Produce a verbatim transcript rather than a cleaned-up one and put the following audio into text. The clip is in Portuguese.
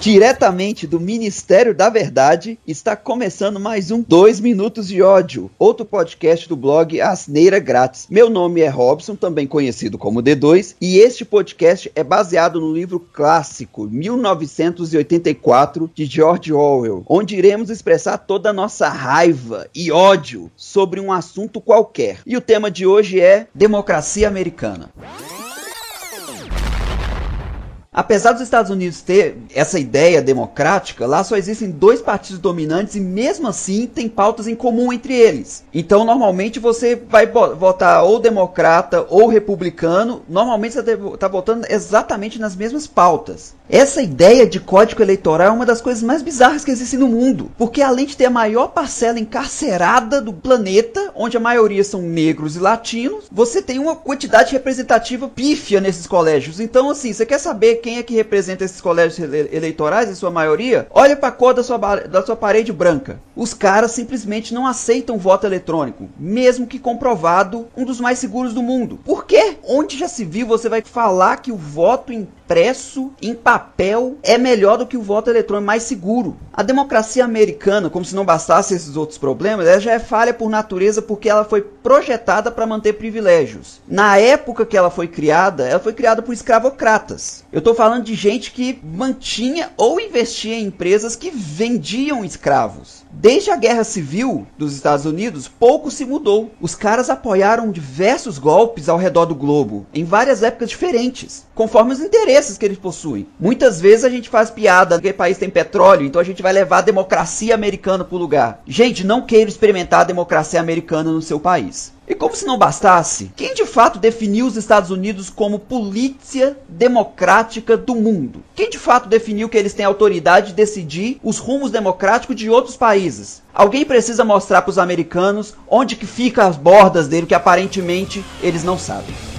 Diretamente do Ministério da Verdade, está começando mais um dois Minutos de Ódio, outro podcast do blog Asneira Grátis. Meu nome é Robson, também conhecido como D dois, e este podcast é baseado no livro clássico mil novecentos e oitenta e quatro de George Orwell, onde iremos expressar toda a nossa raiva e ódio sobre um assunto qualquer. E o tema de hoje é democracia americana. Apesar dos Estados Unidos ter essa ideia democrática, lá só existem dois partidos dominantes e mesmo assim tem pautas em comum entre eles. Então normalmente você vai votar ou democrata ou republicano, normalmente você está votando exatamente nas mesmas pautas. Essa ideia de código eleitoral é uma das coisas mais bizarras que existem no mundo, porque além de ter a maior parcela encarcerada do planeta, onde a maioria são negros e latinos, você tem uma quantidade representativa pífia nesses colégios. Então assim, você quer saber quem é que representa esses colégios ele- eleitorais, em sua maioria? Olha para a cor da sua, da sua parede branca. Os caras simplesmente não aceitam voto eletrônico, mesmo que comprovado um dos mais seguros do mundo. Por quê? Onde já se viu você vai falar que o voto impresso em papel é melhor do que o voto eletrônico, mais seguro? A democracia americana, como se não bastasse esses outros problemas, ela já é falha por natureza porque ela foi projetada para manter privilégios. Na época que ela foi criada, ela foi criada por escravocratas. Eu estou falando de gente que mantinha ou investia em empresas que vendiam escravos. Desde a Guerra Civil dos Estados Unidos, pouco se mudou. Os caras apoiaram diversos golpes ao redor do globo, em várias épocas diferentes, conforme os interesses que eles possuem. Muitas vezes a gente faz piada que o país tem petróleo, então a gente vai levar a democracia americana para o lugar. Gente, não queira experimentar a democracia americana no seu país. E como se não bastasse, quem de fato definiu os Estados Unidos como polícia democrática do mundo? Quem de fato definiu que eles têm autoridade de decidir os rumos democráticos de outros países? Alguém precisa mostrar para os americanos onde que ficam as bordas dele, que aparentemente eles não sabem.